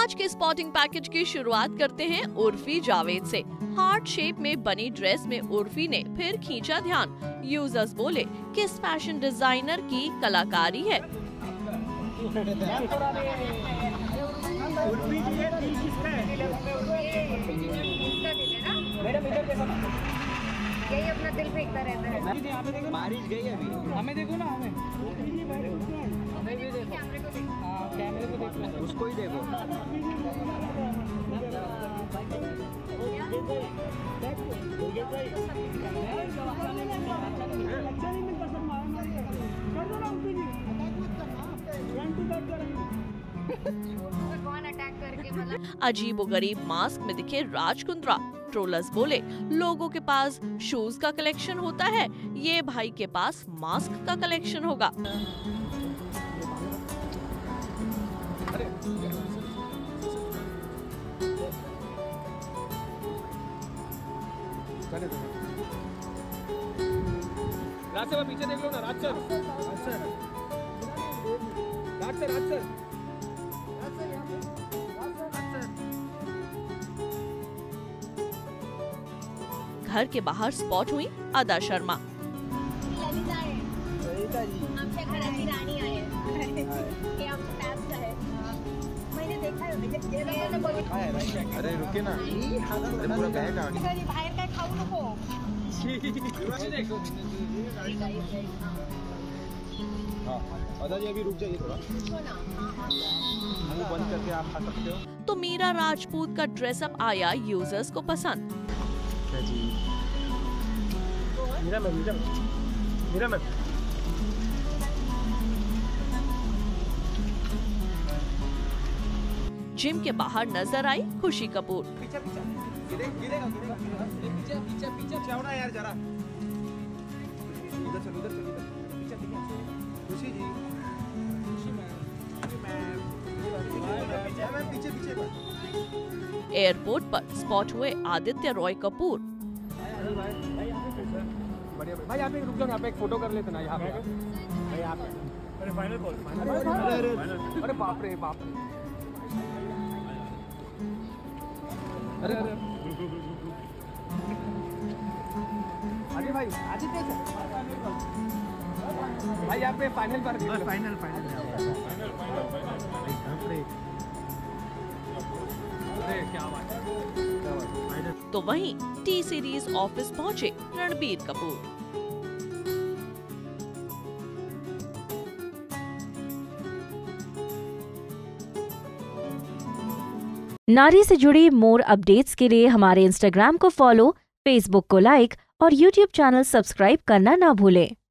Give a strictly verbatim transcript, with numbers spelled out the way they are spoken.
आज के spotting package की शुरुआत करते हैं उर्फी जावेद से। हार्ट शेप में बनी ड्रेस में उर्फी ने फिर खींचा ध्यान। यूजर्स बोले किस फैशन डिजाइनर की कलाकारी है। यही अपना दिल फेंकता रहता है। बारिश गई अभी, हमें देखो ना, हमें हमें भी देखो, कैमरे को देखो, हाँ कैमरे को देखो, उसको ही देखो। अजीबोगरीब मास्क में दिखे राज कुंद्रा। ट्रोलर्स बोले लोगों के पास शूज का कलेक्शन होता है, ये भाई के पास मास्क का कलेक्शन होगा। राज सर पीछे देख लो ना, Raj sir, Raj sir, Raj sir, Raj sir, घर के बाहर स्पॉट हुई अदा शर्मा। ललिता है, ललिता जी, हमसे घराची रानी आए हैं। ये हम टैप का है, मैंने देखा है, मैंने अरे रुके ना, अरे पूरा बैग आ गया। बाहर का खाऊ नको। हाँ, अदा जी अभी रुक जाइए थोड़ा, मुंह बंद करके आप खा सकते हो। तो मीरा राजपूत का ड्रेसअप आया यूजर्स को पसंद। जी Meera ma'am, Meera Meera ma'am, gym के बाहर नजर आई खुशी कपूर। पीछे पीछे गिरे गिरेगा गिरेगा पीछे पीछे पीछे जाओ ना यार जरा, इधर चलो, इधर चलो, इधर पीछे पीछे। खुशी जी, खुशी मैम, मैम मैम पीछे पीछे। एयरपोर्ट पर स्पॉट हुए आदित्य रॉय कपूर। बढ़िया भाई, यहाँ पे रुक जाओ, यहाँ पे एक फोटो कर लेते ना, यहाँ पे भाई, यहाँ पे। अरे फाइनल कॉल, फाइनल, अरे बाप रे बाप रे, अरे अरे भाई आदित्य सर, भाई यहाँ पे फाइनल पर, फाइनल फाइनल क्या बात है। तो वहीं टी सीरीज ऑफिस पहुंचे रणबीर कपूर। नारी से जुड़ी मोर अपडेट्स के लिए हमारे इंस्टाग्राम को फॉलो, फेसबुक को लाइक और यूट्यूब चैनल सब्सक्राइब करना ना भूलें।